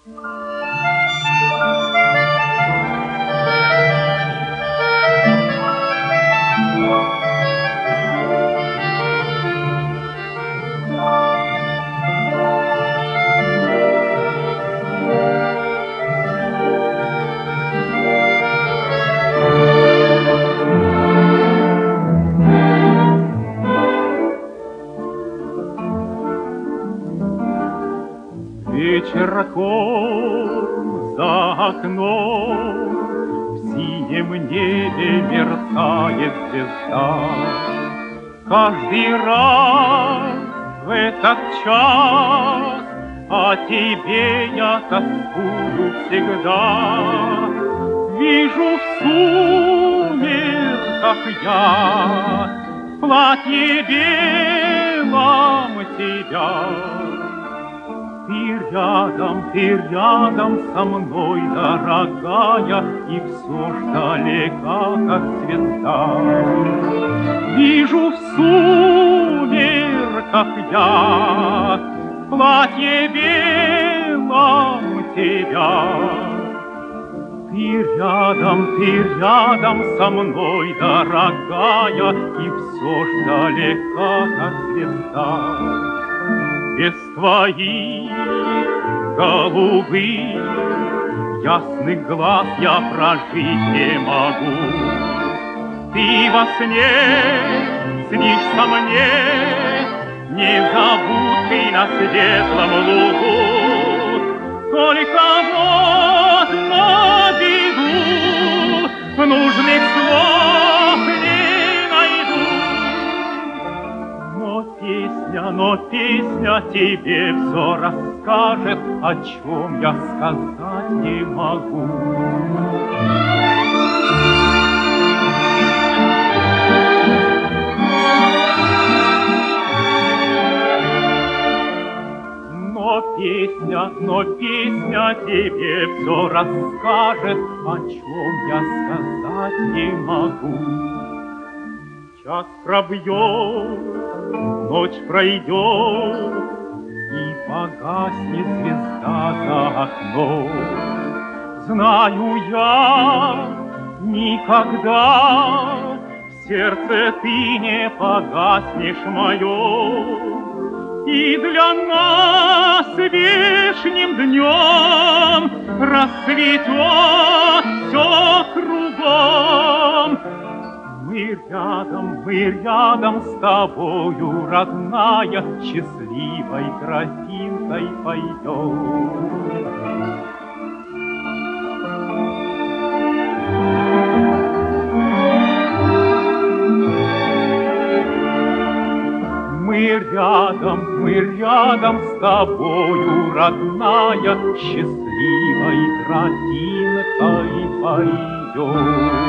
Вечерком за окном в синем небе мерцает звезда. Каждый раз в этот час о тебе я тоскую всегда. Вижу в сумерках я в платье белом тебя. Ты рядом со мной, дорогая, и все ж далека, как звезда. Вижу в сумерках я в платье белом тебя. Ты рядом со мной, дорогая, и все ж далека, как звезда. Без твоих голубых ясных глаз я прожить не могу. Ты во сне снишься мне, незабудкой на светлом лугу. Только вот на беду нужных слов не найду. Но песня тебе все расскажет, о чем я сказать не могу. Но песня тебе все расскажет, о чем я сказать не могу. Час пробьет, ночь пройдет, и погаснет звезда за окном. Знаю я, никогда в сердце ты не погаснешь моем. И для нас вешним днем расцветет все кругом. Мы рядом с тобою, родная, счастливой тропинкой пойдем. Мы рядом с тобою, родная, счастливой тропинкой пойдем.